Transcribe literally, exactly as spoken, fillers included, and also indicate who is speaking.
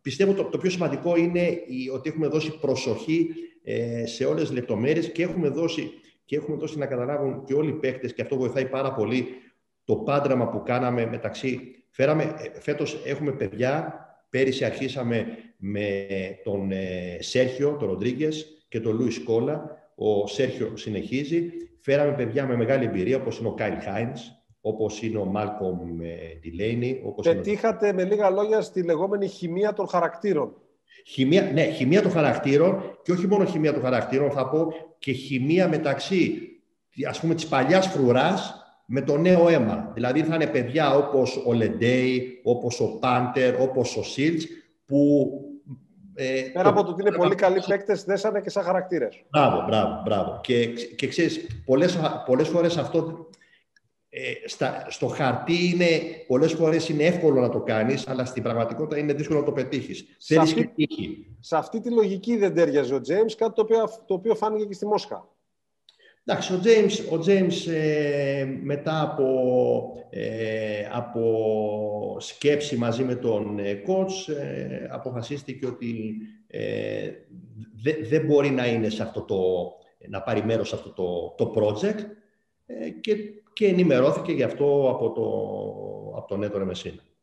Speaker 1: πιστεύω το, το πιο σημαντικό είναι η, ότι έχουμε δώσει προσοχή ε, σε όλες τις λεπτομέρειες και έχουμε δώσει, και έχουμε δώσει να καταλάβουν και όλοι οι παίκτες, και αυτό βοηθάει πάρα πολύ το πάντραμα που κάναμε μεταξύ. Φέραμε, φέτος έχουμε παιδιά, πέρυσι αρχίσαμε με τον ε, Σέρχιο, τον Ροντρίγκες και τον Λούις Κόλα. Ο Σέρχιο συνεχίζει. Φέραμε παιδιά με μεγάλη εμπειρία, όπως είναι ο Κάιλ Χάινς, όπως είναι ο Μάλκομ Ντιλέινι.
Speaker 2: Πετύχατε
Speaker 1: είναι...
Speaker 2: με λίγα λόγια στη λεγόμενη χημεία των χαρακτήρων.
Speaker 1: Χημεία, ναι, χημεία των χαρακτήρων, και όχι μόνο χημεία των χαρακτήρων, θα πω και χημεία μεταξύ, ας πούμε, της παλιάς φρουράς με το νέο αίμα. Δηλαδή θα είναι παιδιά όπως ο Λεντέι, όπως ο Πάντερ, όπως ο Σίλτς, που...
Speaker 2: Ε, Πέρα το... από το ότι είναι πολύ καλοί παίκτες, δέσανε και σαν χαρακτήρες.
Speaker 1: Μπράβο, μπράβο, μπράβο. Και, και ξέρεις, πολλές, πολλές φορές αυτό... Ε, στα, στο χαρτί είναι, πολλές φορές είναι εύκολο να το κάνεις, αλλά στην πραγματικότητα είναι δύσκολο να το πετύχεις.
Speaker 2: Σε αυτή, σε αυτή τη λογική δεν τέριαζε ο Τζέιμς, κάτι το οποίο, το οποίο φάνηκε και στη Μόσχα.
Speaker 1: Εντάξει, ο Τζέιμς, ο Τζέιμς ε, μετά από, ε, από σκέψη μαζί με τον ε, coach ε, αποφασίστηκε ότι ε, δεν δε μπορεί να είναι σε αυτό το, να πάρει μέρος σε αυτό το, το project ε, και, και ενημερώθηκε γι' αυτό από, το, από τον Έντορα Μεσίνα.